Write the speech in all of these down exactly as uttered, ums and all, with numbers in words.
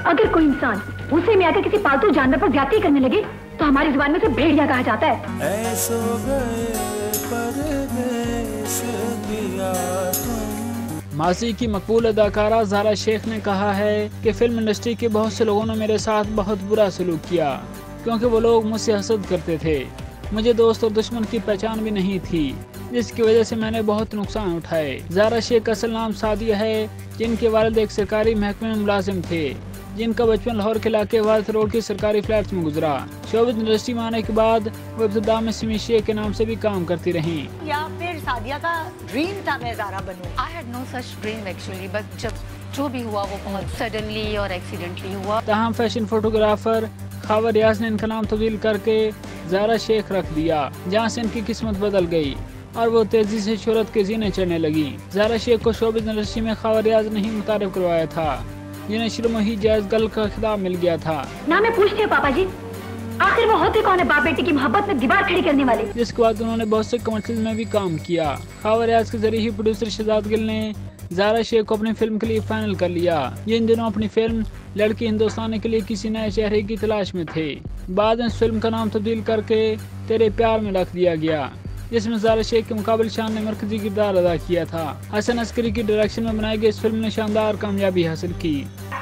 अगर कोई इंसान उसे में आकर किसी पालतू जानवर पर ज्यादती करने लगे तो हमारी जुबान में से भेड़िया कहा जाता है। ऐसो गए परदेस दिया तुम। माजी की मकबूल अदाकारा ज़ारा शेख ने कहा है कि फिल्म इंडस्ट्री के बहुत से लोगों ने मेरे साथ बहुत बुरा सलूक किया, क्योंकि वो लोग मुझसे हसद करते थे। मुझे दोस्त और दुश्मन की पहचान भी नहीं थी, जिसकी वजह से मैंने बहुत नुकसान उठाए। ज़ारा शेख का असल नाम सादिया है, जिनके वालिद एक सरकारी महकमे में मुलाजिम थे, जिनका बचपन लाहौर के इलाके वारथ रोड की सरकारी फ्लैट्स में गुजरा। शोबिज़ इंडस्ट्री में आने के बाद वो इब्तिदा में सिमी शेख के नाम से भी काम करती रहीं। या फिर सादिया का ड्रीम था मैं Zaara बनूं? I had no such dream actually, but जब जो भी हुआ वो बहुत सडनली और एक्सीडेंटली हुआ। ताहम फैशन फोटोग्राफर खावर रियाज ने इनका नाम तब्दील करके ज़ारा शेख रख दिया, जहाँ से इनकी किस्मत बदल गई और वो तेजी से शोहरत के जीने चढ़ने लगी। ज़ारा शेख को शोबिज़ इंडस्ट्री में खावर रियाज ने ही मुतारिफ करवाया था, जिन्हें शुरू में ही जायज़ गर्ल का खिताब मिल गया था। ना मैं पूछती हूँ पापा जी, आखिर वो होते कौन है बाप बेटे की मोहब्बत में दीवार खड़ी करने वाले? जिसके बाद उन्होंने बहुत से कमर्शियल में भी काम किया। खावर रियाज के जरिए ही प्रोड्यूसर शहजाद गिल ने ज़ारा शेख को अपनी फिल्म के लिए फाइनल कर लिया। ये इन दिनों अपनी फिल्म लड़की हिंदुस्तानी के लिए किसी नए चेहरे की तलाश में थे। बाद में इस फिल्म का नाम तब्दील करके तेरे प्यार में रख दिया गया, जिसमें ज़ारा शेख के मुकाबले शान ने मरकजी किरदार अदा किया था। हसन अस्करी की डायरेक्शन में बनाई गई इस फिल्म ने शानदार कामयाबी हासिल की।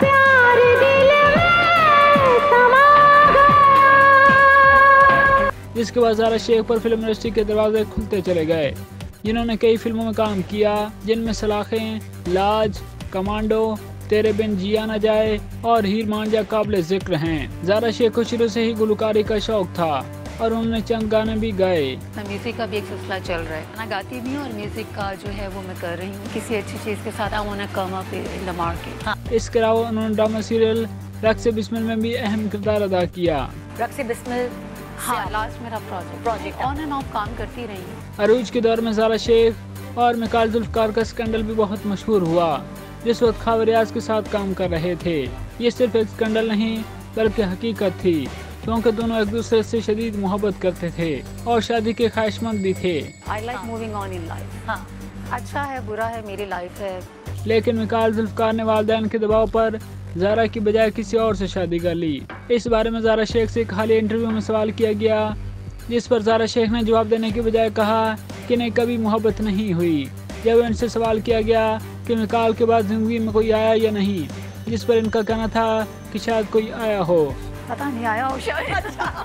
जिसके बाद ज़ारा शेख पर फिल्म इंडस्ट्री के दरवाजे खुलते चले गए, जिन्होंने कई फिल्मों में काम किया, जिनमें सलाखें, लाज, कमांडो, तेरे बिन जिया न जाए और हीर मांझा काबिल जिक्र हैं। ज़ारा शेख को शुरू से ही गुलकारी का शौक था और उन्होंने चंद गाने भी गाए। म्यूजिक का भी एक सिलसिला चल रहा है, मैं गाती भी हूँ और म्यूजिक का जो है वो मैं कर रही हूँ किसी अच्छी चीज़ के साथ। I want to come up in the market. हाँ, इसके अलावा उन्होंने ड्रामा सीरियल रक्स बिस्मिल में भी अहम किरदार अदा किया। रक्स बिस्मिल हाँ, लास्ट मेरा project project on and off काम करती रही हूँ। अरूज के दौर में ज़ारा शेख और मिकाल जुल्फ़कार का स्कैंडल भी बहुत मशहूर हुआ, जिस वक्त खावर रियाज के साथ काम कर रहे थे। ये सिर्फ एक स्कैंडल नहीं बल्कि हकीकत थी, क्योंकि दोनों एक दूसरे से शदीद मोहब्बत करते थे और शादी के ख्वाहिशमंद भी थे। I like moving on in life. हाँ, अच्छा है बुरा है मेरी लाइफ है। लेकिन मिकाल जुल्फ़कार ने वालिदैन के दबाव पर ज़ारा की बजाय किसी और से शादी कर ली। इस बारे में ज़ारा शेख से एक हालिया इंटरव्यू में सवाल किया गया, जिस पर ज़ारा शेख ने जवाब देने के बजाय कहा कि नहीं, कभी मोहब्बत नहीं हुई। जब इनसे सवाल किया गया कि मिकाल के बाद ज़िंदगी में कोई आया या नहीं, जिस पर इनका कहना था कि शायद कोई आया हो। पता नहीं आया हो शायद।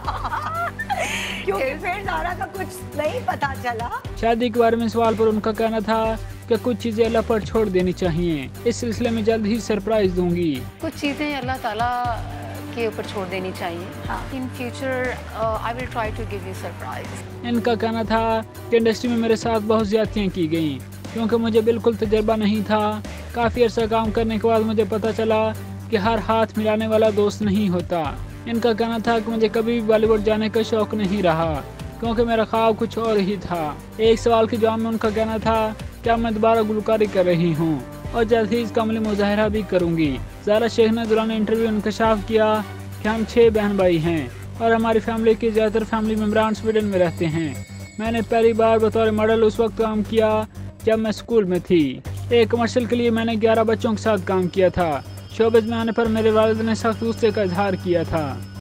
क्योंकि फिर ज़ारा का कुछ नहीं पता चला। शादी के बारे में सवाल पर उनका कहना था कि कुछ चीज़ें अल्लाह पर छोड़ देनी चाहिए। इस सिलसिले में जल्द ही सरप्राइज दूंगी। कुछ चीज़ें अल्लाह ताला के ऊपर छोड़ देनी चाहिए। In future I will try to give you surprise. इनका कहना था कि इंडस्ट्री में मेरे साथ बहुत ज्यादतियाँ की गईं, क्योंकि मुझे बिल्कुल तजर्बा नहीं था। काफ़ी अर्सा काम करने के बाद मुझे पता चला कि हर हाथ मिलाने वाला दोस्त नहीं होता। इनका कहना था कि मुझे कभी भी बॉलीवुड जाने का शौक नहीं रहा, क्योंकि मेरा ख्वाब कुछ और ही था। एक सवाल के जवाब में उनका कहना था क्या मैं दोबारा गुलकारी कर रही हूँ और जल्द ही इसका अमली मुजाहरा भी करूँगी। ज़ारा शेख ने दौरान इंटरव्यू इंकशाफ किया कि हम छः बहन भाई हैं और हमारी फैमिली के ज़्यादातर फैमिली मेम्बरान स्वीडन में रहते हैं। मैंने पहली बार बतौर मॉडल उस वक्त काम किया जब मैं स्कूल में थी। एक कमर्शियल के लिए मैंने ग्यारह बच्चों के साथ काम किया था। शोबिज़ में आने पर मेरे वालिद ने सख्त गुस्से का इजहार किया था।